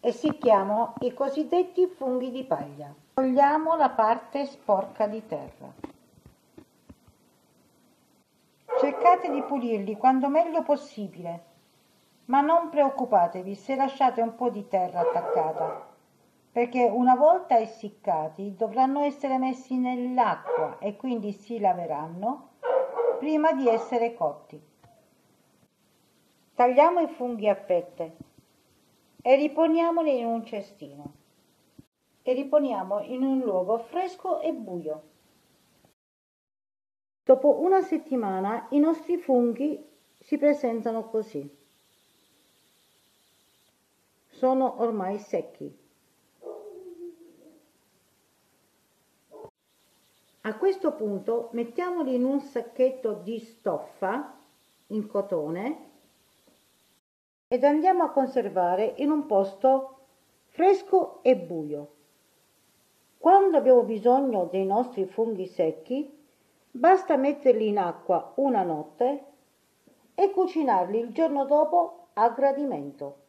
Essicchiamo i cosiddetti funghi di paglia. Togliamo la parte sporca di terra. Cercate di pulirli quanto meglio possibile, ma non preoccupatevi se lasciate un po' di terra attaccata, perché una volta essiccati dovranno essere messi nell'acqua e quindi si laveranno prima di essere cotti. Tagliamo i funghi a fette e riponiamoli in un cestino e riponiamo in un luogo fresco e buio. Dopo una settimana i nostri funghi si presentano così. Sono ormai secchi. A questo punto mettiamoli in un sacchetto di stoffa in cotone ed andiamo a conservare in un posto fresco e buio. Quando abbiamo bisogno dei nostri funghi secchi, basta metterli in acqua una notte e cucinarli il giorno dopo a gradimento.